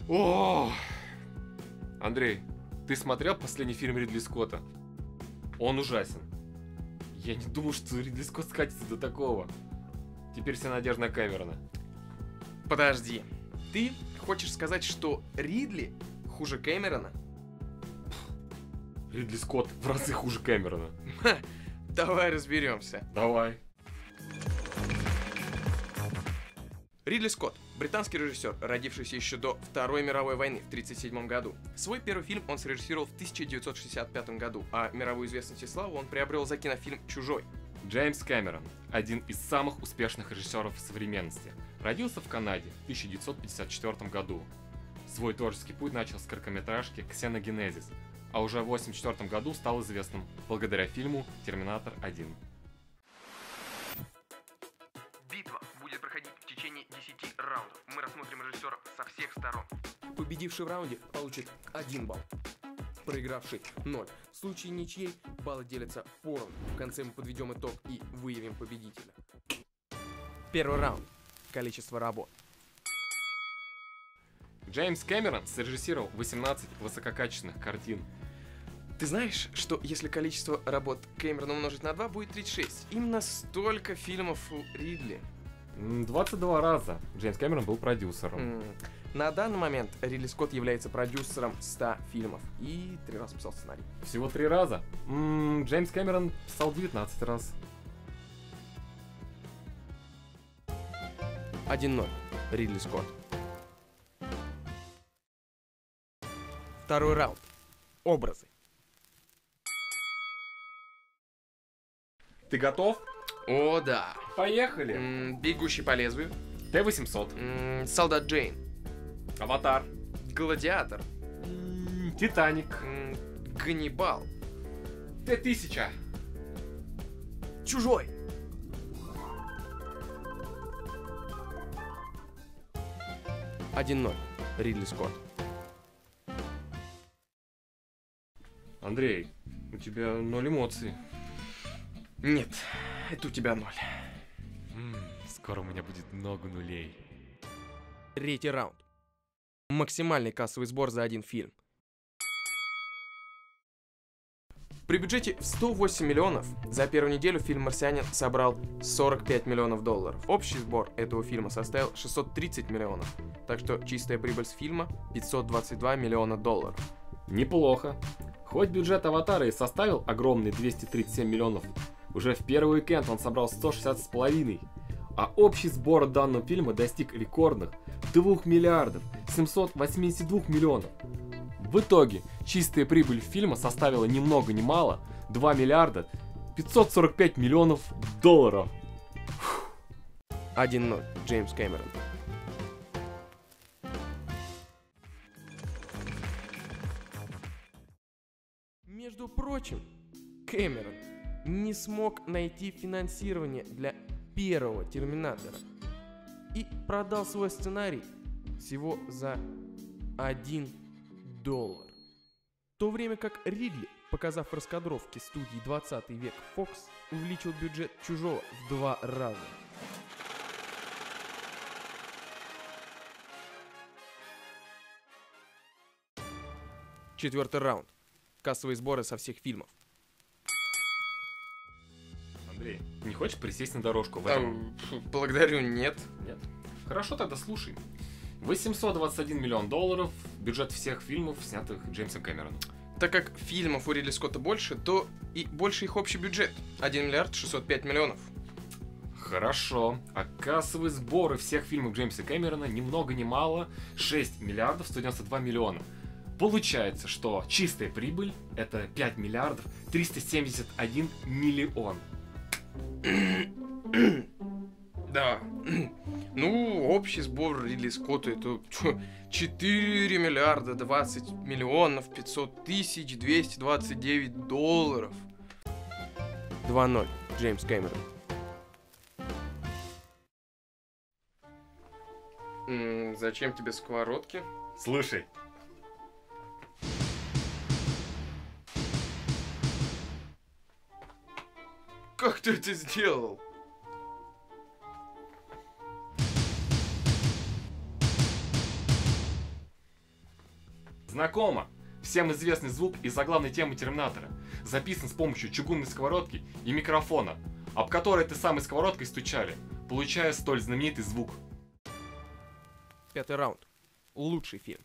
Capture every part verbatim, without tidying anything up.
О! Андрей, ты смотрел последний фильм Ридли Скотта? Он ужасен. Я не думал, что Ридли Скотт скатится до такого. Теперь вся надежда на Кэмерона. Подожди. Ты хочешь сказать, что Ридли хуже Кэмерона? Ридли Скотт в разы хуже Кэмерона. Ха, давай разберемся. Давай. Ридли Скотт – британский режиссер, родившийся еще до Второй мировой войны в тысяча девятьсот тридцать седьмом году. Свой первый фильм он срежиссировал в тысяча девятьсот шестьдесят пятом году, а мировую известность и славу он приобрел за кинофильм «Чужой». Джеймс Кэмерон – один из самых успешных режиссеров современности. Родился в Канаде в тысяча девятьсот пятьдесят четвёртом году. Свой творческий путь начал с короткометражки «Ксеногенезис», а уже в восемьдесят четвёртом году стал известным благодаря фильму «Терминатор один». Битва будет проходить в течение десяти раундов. Мы рассмотрим режиссера со всех сторон. Победивший в раунде получит один балл. Проигравший – ноль. В случае ничьей баллы делятся поровну. В конце мы подведем итог и выявим победителя. Первый раунд. Количество работ. Джеймс Кэмерон срежиссировал восемнадцать высококачественных картин. Ты знаешь, что если количество работ Кэмерона умножить на два, будет тридцать шесть? Именно столько фильмов у Ридли. двадцать два раза Джеймс Кэмерон был продюсером. Mm. На данный момент Ридли Скотт является продюсером ста фильмов и три раза писал сценарий. Всего три раза? М-м, Джеймс Кэмерон писал девятнадцать раз. один ноль. Ридли Скотт. Второй раунд. Образы. Ты готов? О, да. Поехали! М, Бегущий по лезвию. Т восемьсот. М, Солдат Джейн. Аватар. Гладиатор. М, Титаник. М, Ганнибал. Т тысяча. Чужой. один ноль. Ридли Скотт. Андрей, у тебя ноль эмоций. Нет, это у тебя ноль. М, скоро у меня будет много нулей. Третий раунд. Максимальный кассовый сбор за один фильм. При бюджете в сто восемь миллионов за первую неделю фильм «Марсианин» собрал сорок пять миллионов долларов. Общий сбор этого фильма составил шестьсот тридцать миллионов, так что чистая прибыль с фильма пятьсот двадцать два миллиона долларов. Неплохо. Хоть бюджет «Аватара» и составил огромные двести тридцать семь миллионов, уже в первый уикенд он собрал сто шестьдесят с половиной, а общий сбор данного фильма достиг рекордных двух миллиардов семьсот восемьдесят два миллионов. В итоге чистая прибыль фильма составила ни много ни мало два миллиарда пятьсот сорок пять миллионов долларов. один ноль. Джеймс Кэмерон. Между прочим, Кэмерон не смог найти финансирование для первого Терминатора и продал свой сценарий всего за один доллар. В то время как Ридли, показав раскадровки студии двадцатый век Fox, увеличил бюджет «Чужого» в два раза. Четвертый раунд. Кассовые сборы со всех фильмов. Андрей, не хочешь присесть на дорожку в этом? А, благодарю, нет. Нет. Хорошо, тогда слушай. восемьсот двадцать один миллион долларов бюджет всех фильмов, снятых Джеймсом Кэмероном. Так как фильмов у Ридли Скотта больше, то и больше их общий бюджет. один миллиард шестьсот пять миллионов. Хорошо. А кассовые сборы всех фильмов Джеймса Кэмерона ни много ни мало шесть миллиардов сто девяносто два миллиона. Получается, что чистая прибыль это пять миллиардов триста семьдесят один миллион. Да. Ну, общий сбор Ридли Скотта это четыре миллиарда двадцать миллионов пятьсот тысяч двести двадцать девять долларов. два ноль. Джеймс Кэмерон. М, зачем тебе сковородки? Слушай. Как ты это сделал? Знакомо! Всем известный звук из заглавной темы Терминатора. Записан с помощью чугунной сковородки и микрофона, об который ты самой сковородкой стучали, получая столь знаменитый звук. Пятый раунд. Лучший фильм.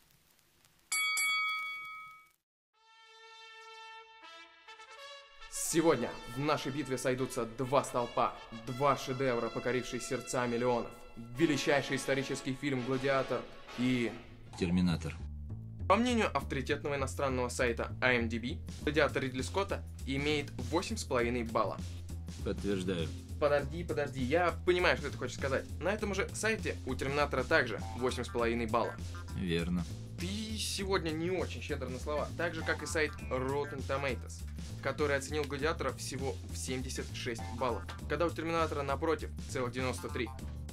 Сегодня в нашей битве сойдутся два столпа, два шедевра, покорившие сердца миллионов. Величайший исторический фильм «Гладиатор» и... Терминатор. По мнению авторитетного иностранного сайта ай эм ди би, «Гладиатор» Ридли Скотта имеет восемь с половиной балла. Подтверждаю. Подожди, подожди, я понимаю, что ты хочешь сказать. На этом же сайте у «Терминатора» также восемь с половиной балла. Верно. Ты сегодня не очень щедр на слова, так же, как и сайт Rotten Tomatoes, который оценил «Гладиатора» всего в семьдесят шесть баллов, когда у «Терминатора» напротив целых девяносто три.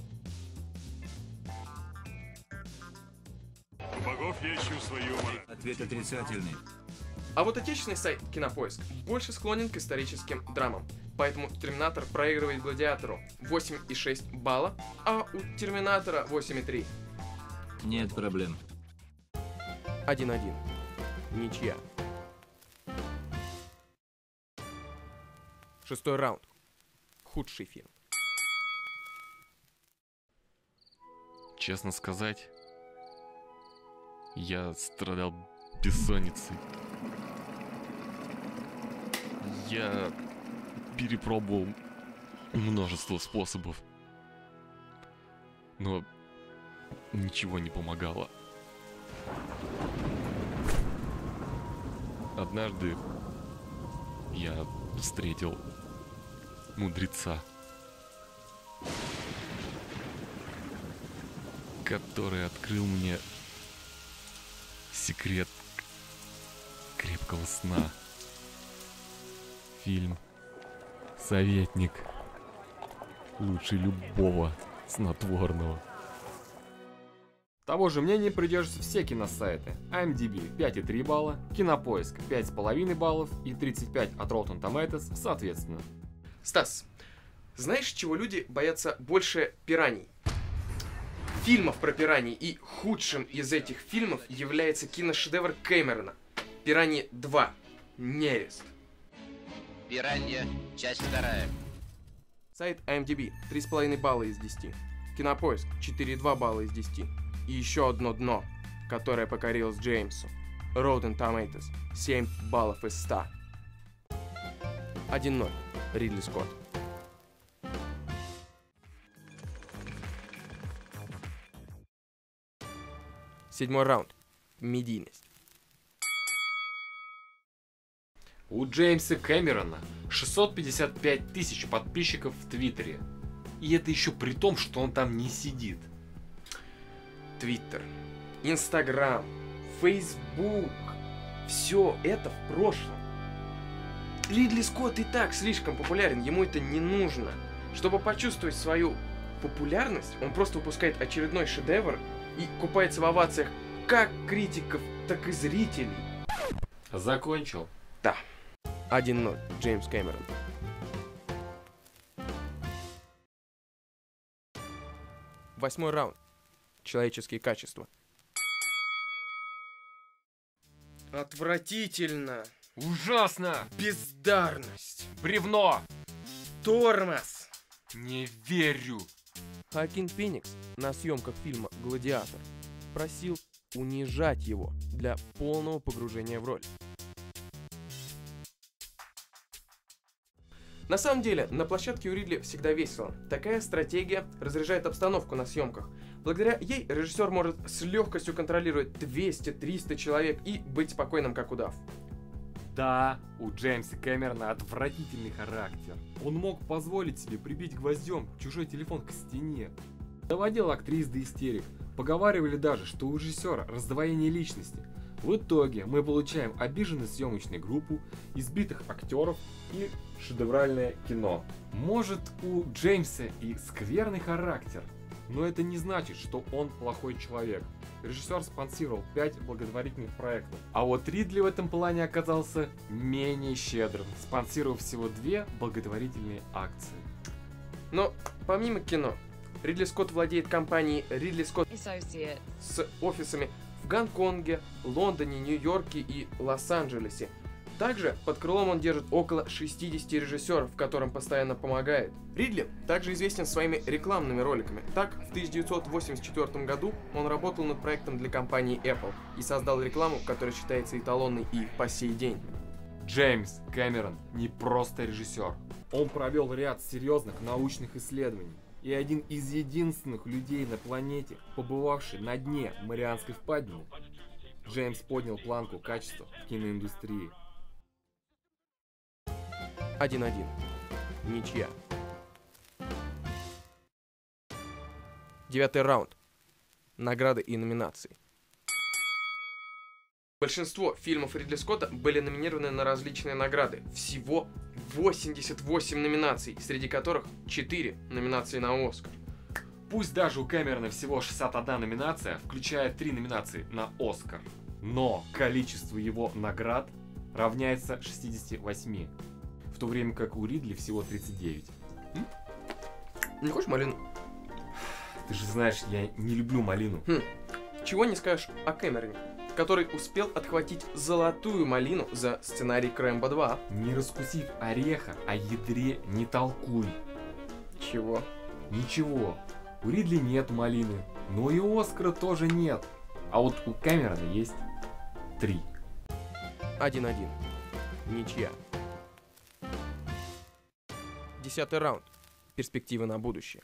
У богов я ищу свой юмор. Ответ отрицательный. А вот отечественный сайт Кинопоиск больше склонен к историческим драмам, поэтому «Терминатор» проигрывает «Гладиатору» восемь и шесть балла, а у «Терминатора» восемь и три. Нет проблем. один-один. Ничья. Шестой раунд. Худший фильм. Честно сказать, я страдал бессонницей. Я перепробовал множество способов, но ничего не помогало. Однажды я встретил мудреца, который открыл мне секрет крепкого сна. Фильм «Советник» лучше любого снотворного. Того же мнения придерживаются все киносайты. ай эм ди би пять и три балла, Кинопоиск пять с половиной баллов и тридцать пять от Rotten Tomatoes соответственно. Стас, знаешь, чего люди боятся больше пираний? Фильмов про пираний, и худшим из этих фильмов является киношедевр Кэмерона «Пираньи два. Нерест». Пиранья, часть вторая. Сайт ай эм ди би три с половиной балла из десяти, Кинопоиск четыре и два балла из десяти. И еще одно дно, которое покорилось Джеймсу. Rotten Tomatoes семь баллов из ста. один ноль. Ридли Скотт. Седьмой раунд. Медийность. У Джеймса Кэмерона шестьсот пятьдесят пять тысяч подписчиков в Твиттере. И это еще при том, что он там не сидит. Твиттер, Инстаграм, Фейсбук. Все это в прошлом. Ридли Скотт и так слишком популярен, ему это не нужно. Чтобы почувствовать свою популярность, он просто выпускает очередной шедевр и купается в овациях как критиков, так и зрителей. Закончил? Да. один ноль. Джеймс Кэмерон. Восьмой раунд. Человеческие качества. Отвратительно. Ужасно! Бездарность. Бревно! Тормоз. Не верю! Хоакин Феникс на съемках фильма «Гладиатор» просил унижать его для полного погружения в роль. На самом деле, на площадке у Ридли всегда весело. Такая стратегия разряжает обстановку на съемках. Благодаря ей режиссер может с легкостью контролировать двести-триста человек и быть спокойным, как удав. Да, у Джеймса Кэмерона отвратительный характер. Он мог позволить себе прибить гвоздем чужой телефон к стене. Доводил актрис до истерик. Поговаривали даже, что у режиссера раздвоение личности. В итоге мы получаем обиженную съемочную группу, избитых актеров и шедевральное кино. Может, у Джеймса и скверный характер, но это не значит, что он плохой человек. Режиссер спонсировал пять благотворительных проектов. А вот Ридли в этом плане оказался менее щедрым, спонсировав всего две благотворительные акции. Но помимо кино, Ридли Скотт владеет компанией Ridley Scott Associate. с офисами в Гонконге, Лондоне, Нью-Йорке и Лос-Анджелесе. Также под крылом он держит около шестидесяти режиссеров, которым постоянно помогает. Ридли также известен своими рекламными роликами. Так, в тысяча девятьсот восемьдесят четвёртом году он работал над проектом для компании Apple и создал рекламу, которая считается эталонной и по сей день. Джеймс Кэмерон не просто режиссер. Он провел ряд серьезных научных исследований и один из единственных людей на планете, побывавший на дне Марианской впадины. Джеймс поднял планку качества в киноиндустрии. один-один. Ничья. Девятый раунд. Награды и номинации. Большинство фильмов Ридли Скотта были номинированы на различные награды. Всего восемьдесят восемь номинаций, среди которых четыре номинации на Оскар. Пусть даже у Кэмерона всего шестьдесят одна номинация, включая три номинации на Оскар, но количество его наград равняется шестидесяти восьми, в то время как у Ридли всего тридцать девять. М? Не хочешь малину? Ты же знаешь, я не люблю малину. Хм. Чего не скажешь о Кэмероне, который успел отхватить золотую малину за сценарий к Рэмбо два. Не раскусив ореха, о ядре не толкуй. Чего? Ничего. У Ридли нет малины, но и Оскара тоже нет. А вот у Кэмерона есть три. один-один. Ничья. Десятый раунд. Перспективы на будущее.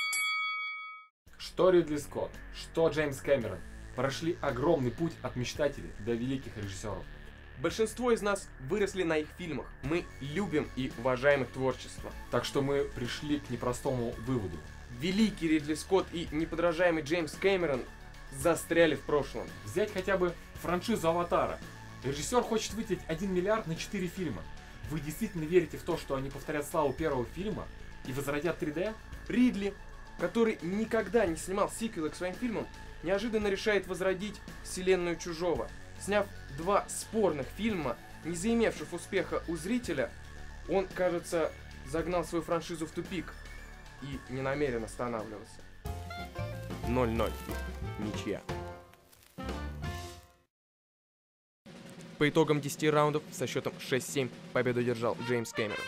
Что Ридли Скотт, что Джеймс Кэмерон прошли огромный путь от мечтателей до великих режиссеров. Большинство из нас выросли на их фильмах. Мы любим и уважаем их творчество. Так что мы пришли к непростому выводу. Великий Ридли Скотт и неподражаемый Джеймс Кэмерон застряли в прошлом. Взять хотя бы франшизу «Аватара». Режиссер хочет выделить один миллиард на четыре фильма. Вы действительно верите в то, что они повторят славу первого фильма и возродят три дэ? Ридли, который никогда не снимал сиквелы к своим фильмам, неожиданно решает возродить вселенную Чужого. Сняв два спорных фильма, не заимевших успеха у зрителя, он, кажется, загнал свою франшизу в тупик и не намерен останавливаться. ноль-ноль. Ничья. По итогам десяти раундов со счетом шесть-семь победу одержал Джеймс Кэмерон.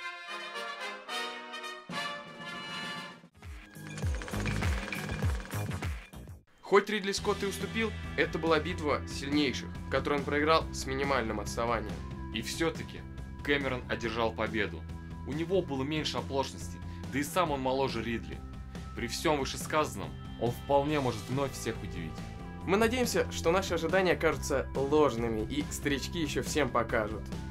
Хоть Ридли Скотт и уступил, это была битва сильнейших, которую он проиграл с минимальным отставанием. И все-таки Кэмерон одержал победу. У него было меньше оплошности, да и сам он моложе Ридли. При всем вышесказанном, он вполне может вновь всех удивить. Мы надеемся, что наши ожидания окажутся ложными, и старички еще всем покажут.